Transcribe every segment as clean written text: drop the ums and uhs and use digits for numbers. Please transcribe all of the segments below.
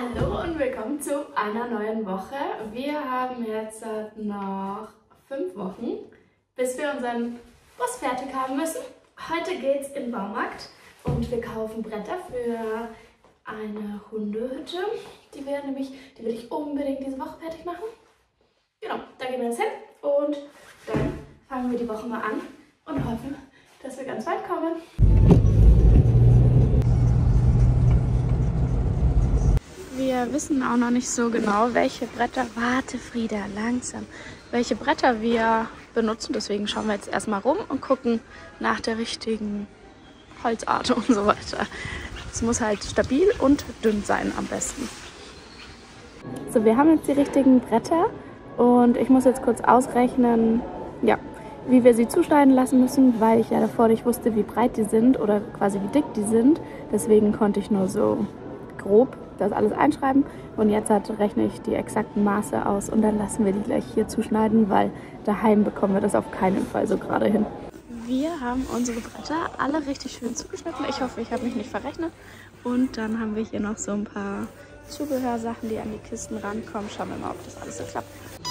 Hallo und willkommen zu einer neuen Woche. Wir haben jetzt noch 5 Wochen, bis wir unseren Bus fertig haben müssen. Heute geht's in den Baumarkt und wir kaufen Bretter für eine Hundehütte. Die will ich unbedingt diese Woche fertig machen. Genau, da gehen wir jetzt hin und dann fangen wir die Woche mal an und hoffen, dass wir ganz weit kommen. Wir wissen auch noch nicht so genau, welche Bretter, warte Frieda, langsam, welche Bretter wir benutzen. Deswegen schauen wir jetzt erstmal rum und gucken nach der richtigen Holzart und so weiter. Es muss halt stabil und dünn sein am besten. So, wir haben jetzt die richtigen Bretter und ich muss jetzt kurz ausrechnen, ja, wie wir sie zuschneiden lassen müssen, weil ich ja davor nicht wusste, wie breit die sind oder quasi wie dick die sind. Deswegen konnte ich nur so grob das alles einschreiben und jetzt rechne ich die exakten Maße aus und dann lassen wir die gleich hier zuschneiden, weil daheim bekommen wir das auf keinen Fall so gerade hin. Wir haben unsere Bretter alle richtig schön zugeschnitten. Ich hoffe, ich habe mich nicht verrechnet. Und dann haben wir hier noch so ein paar Zubehörsachen, die an die Kisten rankommen. Schauen wir mal, ob das alles so klappt.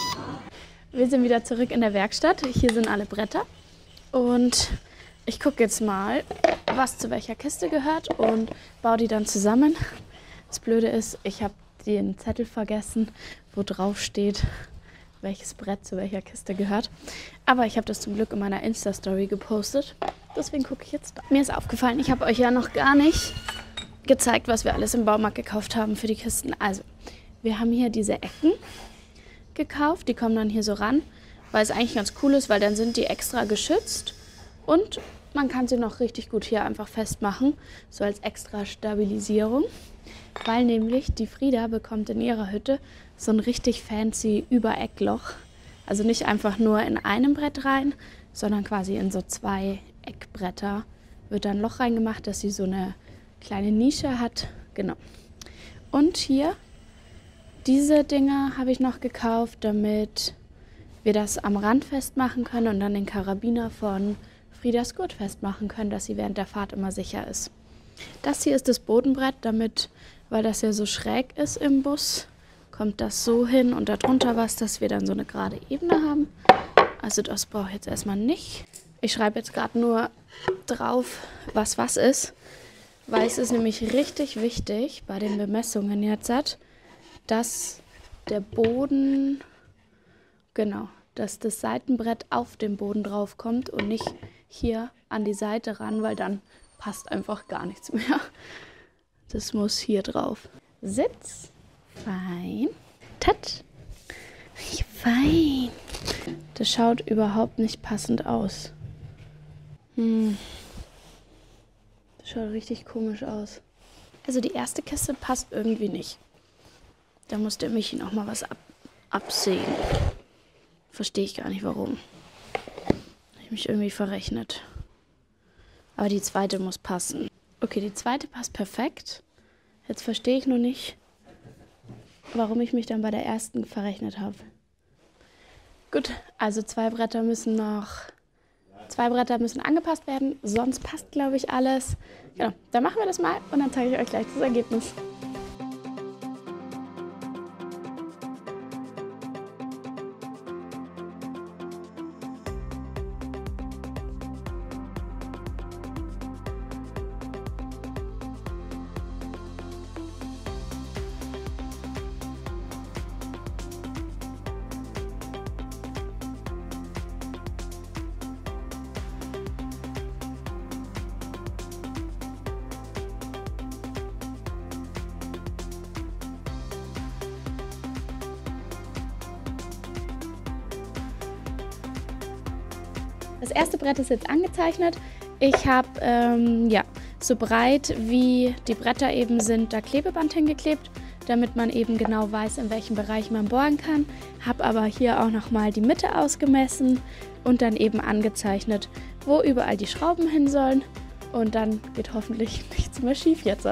Wir sind wieder zurück in der Werkstatt. Hier sind alle Bretter und ich gucke jetzt mal, was zu welcher Kiste gehört und baue die dann zusammen. Das Blöde ist, ich habe den Zettel vergessen, wo drauf steht, welches Brett zu welcher Kiste gehört. Aber ich habe das zum Glück in meiner Insta-Story gepostet. Deswegen gucke ich jetzt da. Mir ist aufgefallen, ich habe euch ja noch gar nicht gezeigt, was wir alles im Baumarkt gekauft haben für die Kisten. Also, wir haben hier diese Ecken gekauft. Die kommen dann hier so ran, weil es eigentlich ganz cool ist, weil dann sind die extra geschützt. Und man kann sie noch richtig gut hier einfach festmachen, so als extra Stabilisierung. Weil nämlich die Frieda bekommt in ihrer Hütte so ein richtig fancy Übereckloch. Also nicht einfach nur in einem Brett rein, sondern quasi in so 2 Eckbretter wird dann ein Loch reingemacht, dass sie so eine kleine Nische hat. Genau. Und hier, diese Dinger habe ich noch gekauft, damit wir das am Rand festmachen können und dann den Karabiner von Friedas Gurt festmachen können, dass sie während der Fahrt immer sicher ist. Das hier ist das Bodenbrett, damit, weil das ja so schräg ist im Bus, kommt das so hin und darunter was, dass wir dann so eine gerade Ebene haben. Also das brauche ich jetzt erstmal nicht. Ich schreibe jetzt gerade nur drauf, was ist, weil es ist nämlich richtig wichtig bei den Bemessungen jetzt, dass der Boden, genau, dass das Seitenbrett auf dem Boden drauf kommt und nicht hier an die Seite ran, weil dann passt einfach gar nichts mehr. Das muss hier drauf. Sitz. Fein. Tat. Fein. Das schaut überhaupt nicht passend aus. Das schaut richtig komisch aus. Also die erste Kiste passt irgendwie nicht. Da muss der Michi noch mal was absägen. Verstehe ich gar nicht, warum. Habe ich mich irgendwie verrechnet. Aber die zweite muss passen. Okay, die zweite passt perfekt. Jetzt verstehe ich nur nicht, warum ich mich dann bei der ersten verrechnet habe. Gut, also 2 Bretter müssen angepasst werden. Sonst passt, glaube ich, alles. Genau, dann machen wir das mal und dann zeige ich euch gleich das Ergebnis. Das erste Brett ist jetzt angezeichnet. Ich habe so breit wie die Bretter eben sind, da Klebeband hingeklebt, damit man eben genau weiß, in welchem Bereich man bohren kann. Habe aber hier auch nochmal die Mitte ausgemessen und dann eben angezeichnet, wo überall die Schrauben hin sollen. Und dann geht hoffentlich nichts mehr schief jetzt.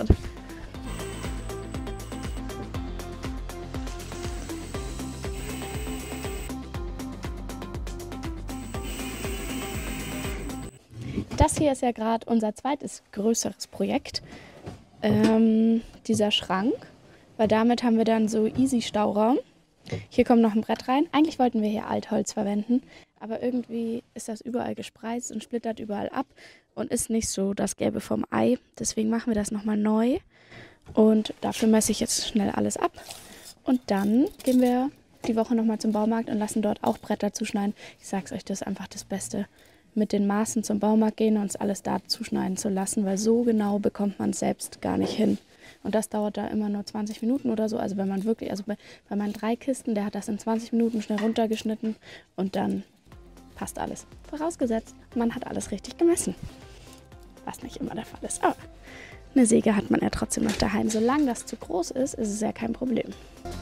Das hier ist ja gerade unser zweites größeres Projekt, dieser Schrank, weil damit haben wir dann so easy Stauraum. Hier kommt noch ein Brett rein. Eigentlich wollten wir hier Altholz verwenden, aber irgendwie ist das überall gespreizt und splittert überall ab und ist nicht so das Gelbe vom Ei. Deswegen machen wir das nochmal neu und dafür messe ich jetzt schnell alles ab. Und dann gehen wir die Woche nochmal zum Baumarkt und lassen dort auch Bretter zuschneiden. Ich sag's euch, das ist einfach das Beste, mit den Maßen zum Baumarkt gehen und uns alles da zuschneiden zu lassen, weil so genau bekommt man es selbst gar nicht hin. Und das dauert da immer nur 20 Minuten oder so. Also wenn man wirklich, also bei meinen 3 Kisten, der hat das in 20 Minuten schnell runtergeschnitten und dann passt alles. Vorausgesetzt, man hat alles richtig gemessen. Was nicht immer der Fall ist. Aber eine Säge hat man ja trotzdem noch daheim. Solange das zu groß ist, ist es ja kein Problem.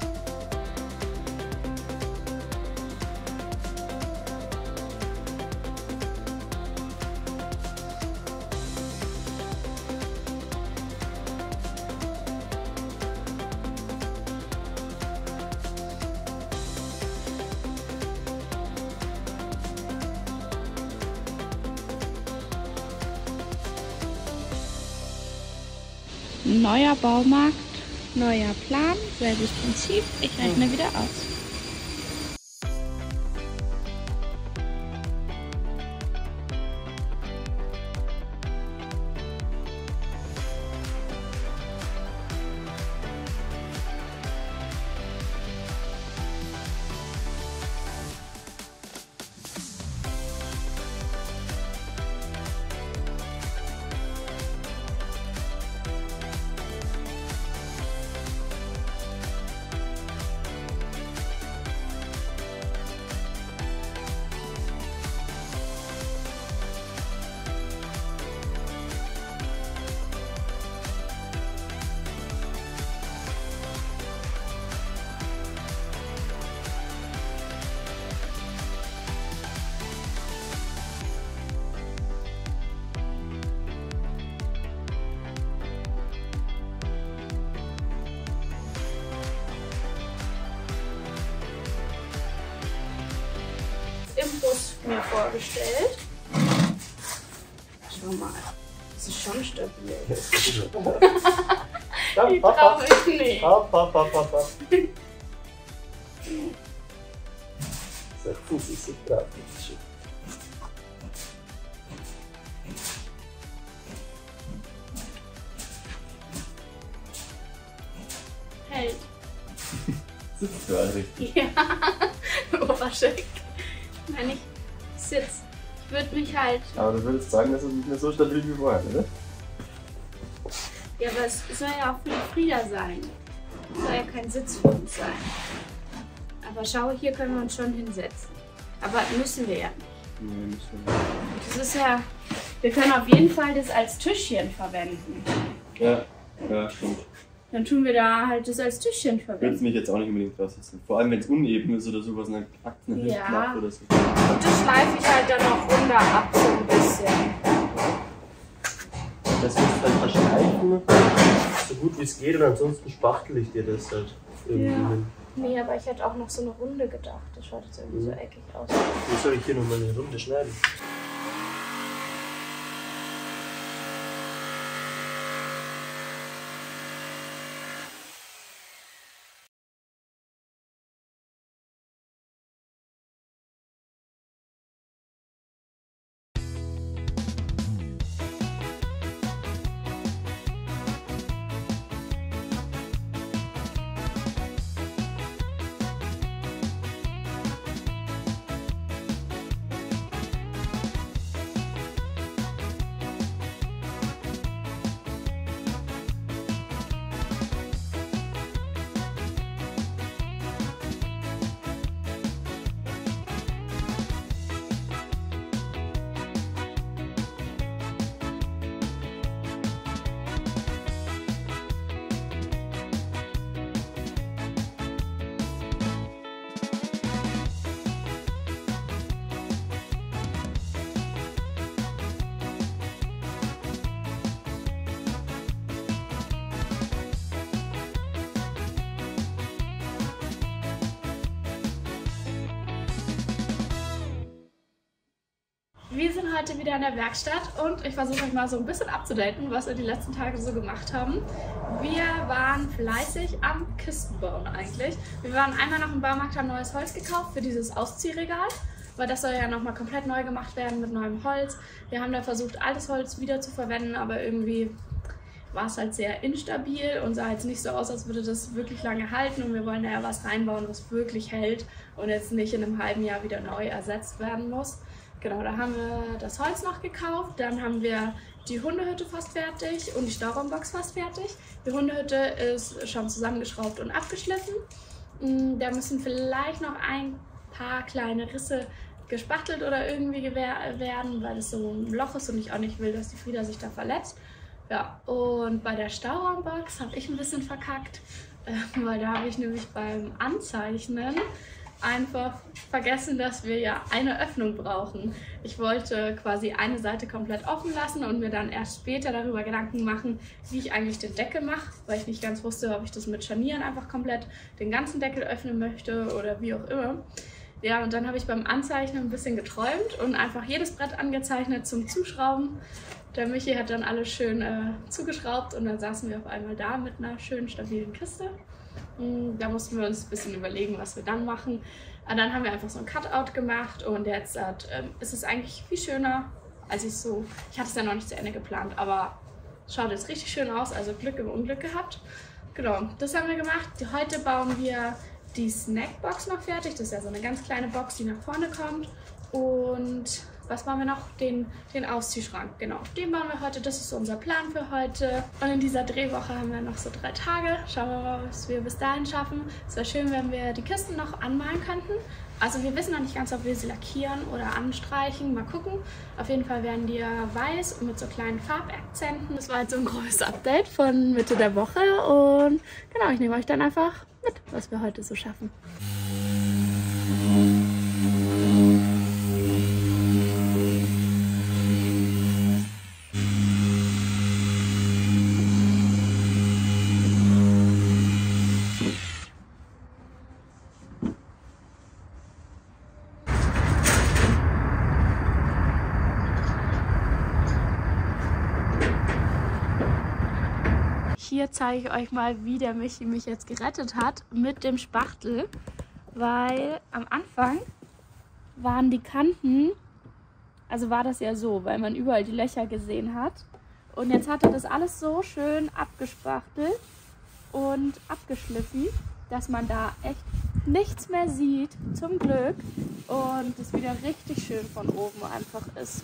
Neuer Baumarkt, neuer Plan, selbes Prinzip. Ich rechne wieder aus. Im Bus mir vorgestellt. Schau mal, das ist schon stabil. Ich traue mich nicht. Der Fuß ist so brav. Hält. Sitzt du richtig? Ja, Oberschenkel. Wenn ich sitze. Ich würde mich halt. Aber du würdest sagen, dass es nicht mehr so stabil wie vorher, oder? Ja, aber es soll ja auch für die Frieda sein. Es soll ja kein Sitz für uns sein. Aber schau, hier können wir uns schon hinsetzen. Aber müssen wir ja nicht. Nee, müssen wir nicht. Das ist ja. Wir können auf jeden Fall das als Tischchen verwenden. Ja, stimmt. Dann tun wir da halt das als Tischchen Ich würde verwenden. mich jetzt auch nicht unbedingt draufsetzen. Vor allem, wenn es uneben ist oder sowas, dann packt es nicht Ja. ab oder so. Und das schleife ich halt dann auch runter ab so ein bisschen. Das musst du halt verstreichen, so gut wie es geht, und ansonsten spachtel ich dir das halt irgendwie Ja. hin. Nee, aber ich hätte auch noch so eine Runde gedacht. Das schaut jetzt irgendwie so eckig aus. Wie soll ich hier nochmal eine Runde schneiden? Wir sind heute wieder in der Werkstatt und ich versuche euch mal so ein bisschen abzudaten, was wir die letzten Tage so gemacht haben. Wir waren fleißig am Kistenbauen eigentlich. Wir waren einmal noch im Baumarkt, haben neues Holz gekauft für dieses Ausziehregal, weil das soll ja nochmal komplett neu gemacht werden mit neuem Holz. Wir haben da versucht, altes Holz wieder zu verwenden, aber irgendwie war es halt sehr instabil und sah jetzt nicht so aus, als würde das wirklich lange halten, und wir wollen da ja was reinbauen, was wirklich hält und jetzt nicht in einem halben Jahr wieder neu ersetzt werden muss. Genau, da haben wir das Holz noch gekauft, dann haben wir die Hundehütte fast fertig und die Stauraumbox fast fertig. Die Hundehütte ist schon zusammengeschraubt und abgeschliffen. Da müssen vielleicht noch ein paar kleine Risse gespachtelt oder irgendwie werden, weil es so ein Loch ist und ich auch nicht will, dass die Frieda sich da verletzt. Ja, und bei der Stauraumbox habe ich ein bisschen verkackt, weil da habe ich nämlich beim Anzeichnen einfach vergessen, dass wir ja eine Öffnung brauchen. Ich wollte quasi eine Seite komplett offen lassen und mir dann erst später darüber Gedanken machen, wie ich eigentlich den Deckel mache, weil ich nicht ganz wusste, ob ich das mit Scharnieren einfach komplett den ganzen Deckel öffnen möchte oder wie auch immer. Ja, und dann habe ich beim Anzeichnen ein bisschen geträumt und einfach jedes Brett angezeichnet zum Zuschrauben. Der Michi hat dann alles schön zugeschraubt und dann saßen wir auf einmal da mit einer schönen, stabilen Kiste. Da mussten wir uns ein bisschen überlegen, was wir dann machen. Und dann haben wir einfach so ein Cutout gemacht und jetzt ist es eigentlich viel schöner, als ich hatte es ja noch nicht zu Ende geplant, aber es schaut jetzt richtig schön aus, also Glück im Unglück gehabt. Genau, das haben wir gemacht. Heute bauen wir die Snackbox noch fertig. Das ist ja so eine ganz kleine Box, die nach vorne kommt. Und was bauen wir noch? Den Ausziehschrank, genau. Den bauen wir heute, das ist so unser Plan für heute. Und in dieser Drehwoche haben wir noch so 3 Tage. Schauen wir mal, was wir bis dahin schaffen. Es wäre schön, wenn wir die Kisten noch anmalen könnten. Also wir wissen noch nicht ganz, ob wir sie lackieren oder anstreichen. Mal gucken. Auf jeden Fall werden die ja weiß und mit so kleinen Farbakzenten. Das war jetzt so ein großes Update von Mitte der Woche. Und genau, ich nehme euch dann einfach mit, was wir heute so schaffen. Hier zeige ich euch mal, wie der Michi mich jetzt gerettet hat mit dem Spachtel, weil am Anfang waren die Kanten, also war das ja so, weil man überall die Löcher gesehen hat, und jetzt hat er das alles so schön abgespachtelt und abgeschliffen, dass man da echt nichts mehr sieht, zum Glück, und es wieder richtig schön von oben einfach ist.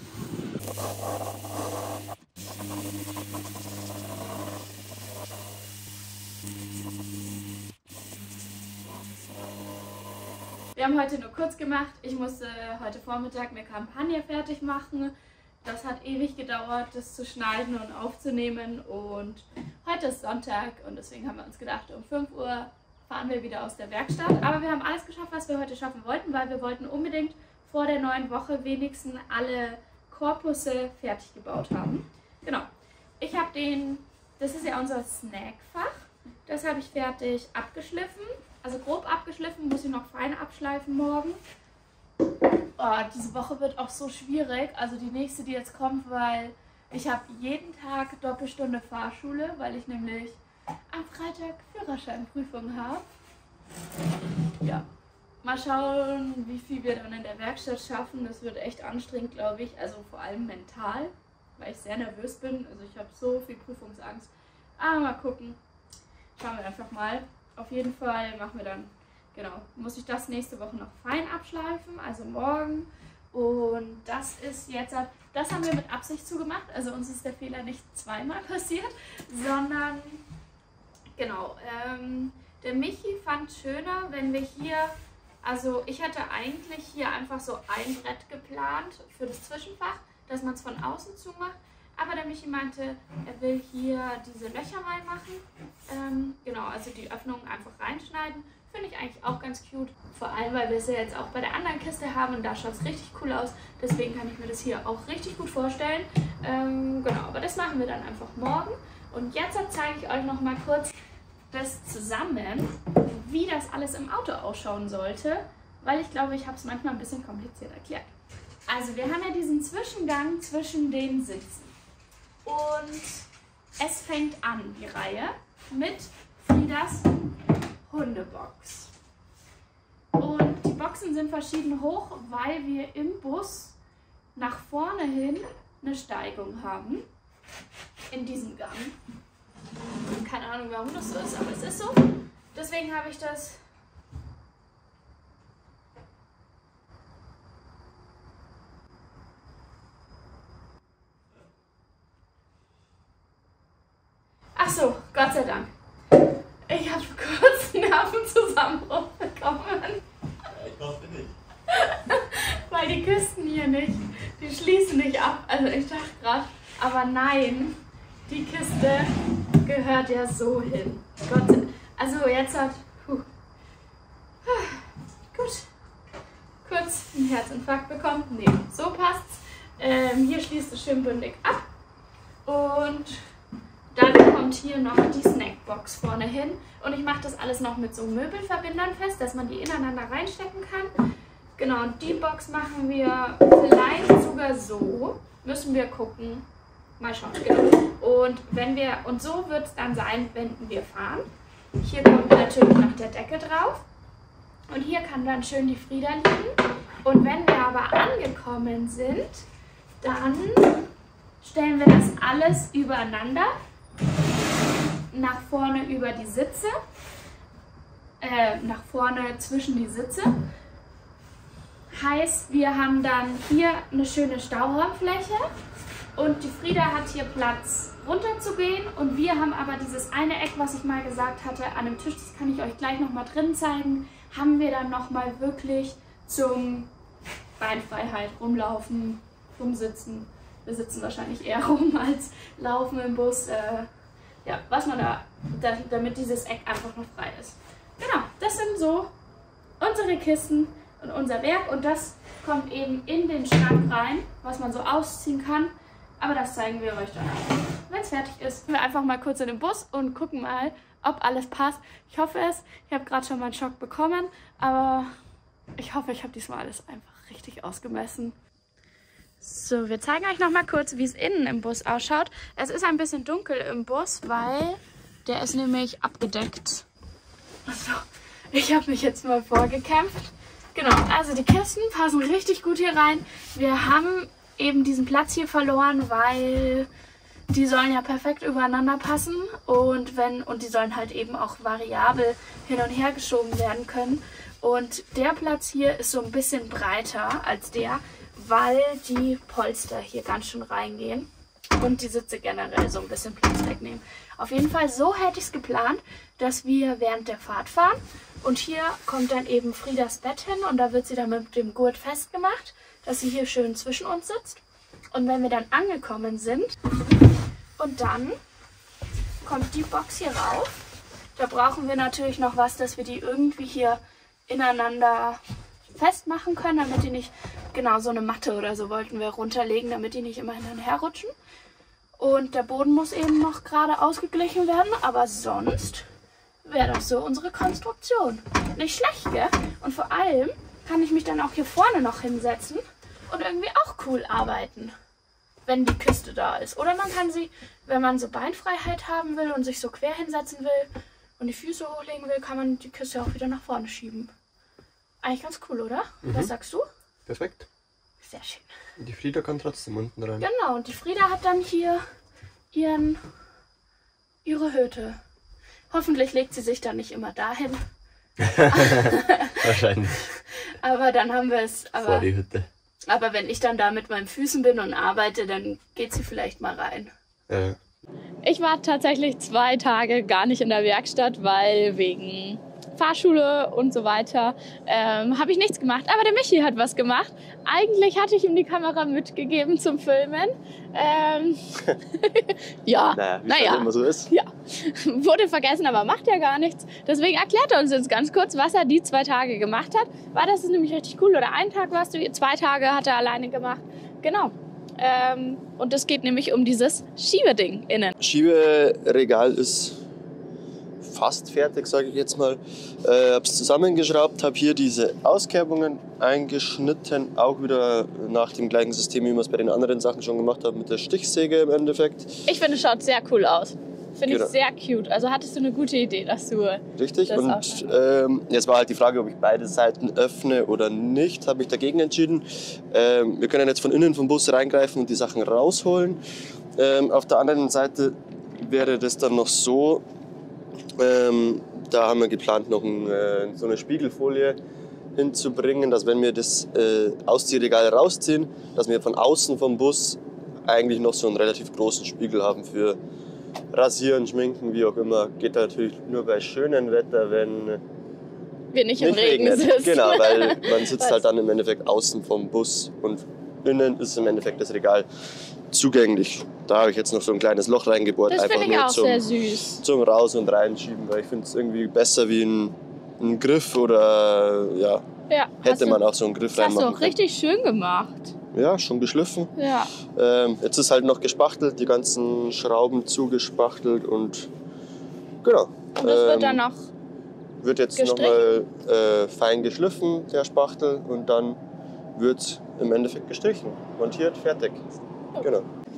Wir haben heute nur kurz gemacht. Ich musste heute Vormittag eine Kampagne fertig machen. Das hat ewig gedauert, das zu schneiden und aufzunehmen. Und heute ist Sonntag und deswegen haben wir uns gedacht, um 5 Uhr fahren wir wieder aus der Werkstatt. Aber wir haben alles geschafft, was wir heute schaffen wollten, weil wir wollten unbedingt vor der neuen Woche wenigstens alle Korpusse fertig gebaut haben. Genau. Ich habe das ist ja unser Snackfach. Das habe ich fertig abgeschliffen. Also grob abgeschliffen, muss ich noch fein abschleifen morgen. Oh, diese Woche wird auch so schwierig, also die nächste, die jetzt kommt, weil ich habe jeden Tag Doppelstunde Fahrschule, weil ich nämlich am Freitag Führerscheinprüfung habe. Ja, mal schauen, wie viel wir dann in der Werkstatt schaffen. Das wird echt anstrengend, glaube ich, also vor allem mental, weil ich sehr nervös bin. Also ich habe so viel Prüfungsangst. Aber mal gucken, schauen wir einfach mal. Auf jeden Fall machen wir dann, genau, muss ich das nächste Woche noch fein abschleifen, also morgen. Und das ist jetzt, das haben wir mit Absicht zugemacht, also uns ist der Fehler nicht zweimal passiert, sondern, genau, der Michi fand schöner, wenn wir hier, also ich hatte eigentlich hier einfach so ein Brett geplant für das Zwischenfach, dass man es von außen zumacht. Aber der Michi meinte, er will hier diese Löcher reinmachen. Genau, also die Öffnungen einfach reinschneiden. Finde ich eigentlich auch ganz cute. Vor allem, weil wir es ja jetzt auch bei der anderen Kiste haben und da schaut es richtig cool aus. Deswegen kann ich mir das hier auch richtig gut vorstellen. Genau, aber das machen wir dann einfach morgen. Und jetzt zeige ich euch noch mal kurz das zusammen, wie das alles im Auto ausschauen sollte. Weil ich glaube, ich habe es manchmal ein bisschen kompliziert erklärt. Also wir haben ja diesen Zwischengang zwischen den Sitzen. Und es fängt an, die Reihe, mit Friedas Hundebox. Und die Boxen sind verschieden hoch, weil wir im Bus nach vorne hin eine Steigung haben. In diesem Gang. Keine Ahnung, warum das so ist, aber es ist so. Deswegen habe ich das Ach so, Gott sei Dank. Ich habe kurz einen Nervenzusammenbruch bekommen. Ich hoffe nicht. Weil die Kisten hier nicht, die schließen nicht ab. Also ich dachte gerade, aber nein, die Kiste gehört ja so hin. Gott sei Dank. Also jetzt hat, gut, kurz einen Herzinfarkt bekommen. Nee, so passt's. Hier schließt es schön bündig ab. Und dann kommt hier noch die Snackbox vorne hin. Und ich mache das alles noch mit so Möbelverbindern fest, dass man die ineinander reinstecken kann. Genau, und die Box machen wir vielleicht sogar so. Müssen wir gucken. Mal schauen, genau. Und so wird es dann sein, wenn wir fahren. Hier kommt natürlich noch der Deckel drauf. Und hier kann dann schön die Frieda liegen. Und wenn wir aber angekommen sind, dann stellen wir das alles übereinander. Nach vorne über die Sitze. Nach vorne zwischen die Sitze. Heißt, wir haben dann hier eine schöne Stauraumfläche. Und die Frieda hat hier Platz runterzugehen und wir haben aber dieses eine Eck, was ich mal gesagt hatte, an dem Tisch, das kann ich euch gleich nochmal drin zeigen, haben wir dann nochmal wirklich zum Beinfreiheit, rumlaufen, rumsitzen. Wir sitzen wahrscheinlich eher rum als laufen im Bus. Ja, was man damit dieses Eck einfach noch frei ist. Genau, das sind so unsere Kisten und unser Werk und das kommt eben in den Schrank rein, was man so ausziehen kann. Aber das zeigen wir euch dann, wenn es fertig ist. Wir einfach mal kurz in den Bus und gucken mal, ob alles passt. Ich hoffe es. Ich habe gerade schon mal einen Schock bekommen, aber ich hoffe, ich habe diesmal alles einfach richtig ausgemessen. So, wir zeigen euch noch mal kurz, wie es innen im Bus ausschaut. Es ist ein bisschen dunkel im Bus, weil der ist nämlich abgedeckt. Also, ich habe mich jetzt mal vorgekämpft. Genau, also die Kisten passen richtig gut hier rein. Wir haben eben diesen Platz hier verloren, weil die sollen ja perfekt übereinander passen und die sollen halt eben auch variabel hin und her geschoben werden können. Und der Platz hier ist so ein bisschen breiter als der, weil die Polster hier ganz schön reingehen und die Sitze generell so ein bisschen Platz wegnehmen. Auf jeden Fall, so hätte ich es geplant, dass wir während der Fahrt fahren und hier kommt dann eben Friedas Bett hin und da wird sie dann mit dem Gurt festgemacht, dass sie hier schön zwischen uns sitzt. Und wenn wir dann angekommen sind und dann kommt die Box hier rauf, da brauchen wir natürlich noch was, dass wir die irgendwie hier ineinander festmachen können, damit die nicht, genau so eine Matte oder so wollten wir runterlegen, damit die nicht immer hin und her rutschen. Und der Boden muss eben noch gerade ausgeglichen werden, aber sonst wäre das so unsere Konstruktion. Nicht schlecht, gell? Und vor allem kann ich mich dann auch hier vorne noch hinsetzen und irgendwie auch cool arbeiten, wenn die Kiste da ist. Oder man kann sie, wenn man so Beinfreiheit haben will und sich so quer hinsetzen will und die Füße hochlegen will, kann man die Kiste auch wieder nach vorne schieben. Eigentlich ganz cool, oder? Mhm. Was sagst du? Perfekt. Sehr schön. Die Frieda kann trotzdem unten rein. Genau, und die Frieda hat dann hier ihre Hütte. Hoffentlich legt sie sich dann nicht immer dahin. Wahrscheinlich. Aber dann haben wir es. Vor die Hütte. Aber wenn ich dann da mit meinen Füßen bin und arbeite, dann geht sie vielleicht mal rein. Ja. Ich war tatsächlich 2 Tage gar nicht in der Werkstatt, weil wegen Fahrschule und so weiter habe ich nichts gemacht. Aber der Michi hat was gemacht. Eigentlich hatte ich ihm die Kamera mitgegeben zum Filmen. Ja, naja, wie es immer so ist. Ja, wurde vergessen, aber macht ja gar nichts. Deswegen erklärt er uns jetzt ganz kurz, was er die 2 Tage gemacht hat. Weil das ist nämlich richtig cool. Oder einen Tag warst du, 2 Tage hat er alleine gemacht. Genau. Und es geht nämlich um dieses Schiebeding innen. Schieberegal ist fast fertig, sage ich jetzt mal. Habe es zusammengeschraubt, habe hier diese Auskerbungen eingeschnitten, auch wieder nach dem gleichen System, wie wir es bei den anderen Sachen schon gemacht haben, mit der Stichsäge im Endeffekt. Ich finde, es schaut sehr cool aus. Finde Genau. ich sehr cute. Also hattest du eine gute Idee, dass du Richtig, das und jetzt war halt die Frage, ob ich beide Seiten öffne oder nicht, habe ich dagegen entschieden. Wir können jetzt von innen vom Bus reingreifen und die Sachen rausholen. Auf der anderen Seite wäre das dann noch so, da haben wir geplant, noch so eine Spiegelfolie hinzubringen, dass wenn wir das Ausziehregal rausziehen, dass wir von außen vom Bus eigentlich noch so einen relativ großen Spiegel haben für Rasieren, Schminken, wie auch immer. Geht natürlich nur bei schönem Wetter, wenn wir nicht im Regen regnet. sitzen. Genau, weil man sitzt halt dann im Endeffekt außen vom Bus und innen ist im Endeffekt das Regal zugänglich. Da habe ich jetzt noch so ein kleines Loch reingebohrt, Das einfach finde ich nur auch sehr süß. zum Raus- und Reinschieben, weil ich finde es irgendwie besser wie ein Griff oder ja, Ja, hätte man auch so einen Griff das hast du reinmachen auch können. richtig schön gemacht. Ja, schon geschliffen. Ja. Jetzt ist halt noch gespachtelt, die ganzen Schrauben zugespachtelt und genau. Und das wird dann noch wird jetzt gestrichen? nochmal fein geschliffen, der Spachtel, und dann wird im Endeffekt gestrichen, montiert, fertig. Genau.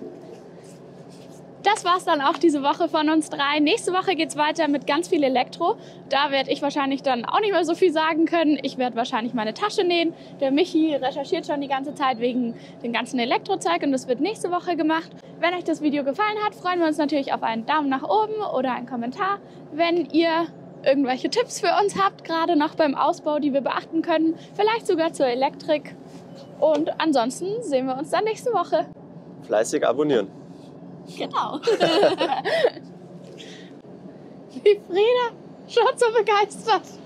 Das war's dann auch diese Woche von uns drei. Nächste Woche geht's weiter mit ganz viel Elektro. Da werde ich wahrscheinlich dann auch nicht mehr so viel sagen können. Ich werde wahrscheinlich meine Tasche nähen. Der Michi recherchiert schon die ganze Zeit wegen dem ganzen Elektrozeug und das wird nächste Woche gemacht. Wenn euch das Video gefallen hat, freuen wir uns natürlich auf einen Daumen nach oben oder einen Kommentar. Wenn ihr irgendwelche Tipps für uns habt, gerade noch beim Ausbau, die wir beachten können, vielleicht sogar zur Elektrik. Und ansonsten sehen wir uns dann nächste Woche. Fleißig abonnieren. Genau. Die Frieda, schon so begeistert.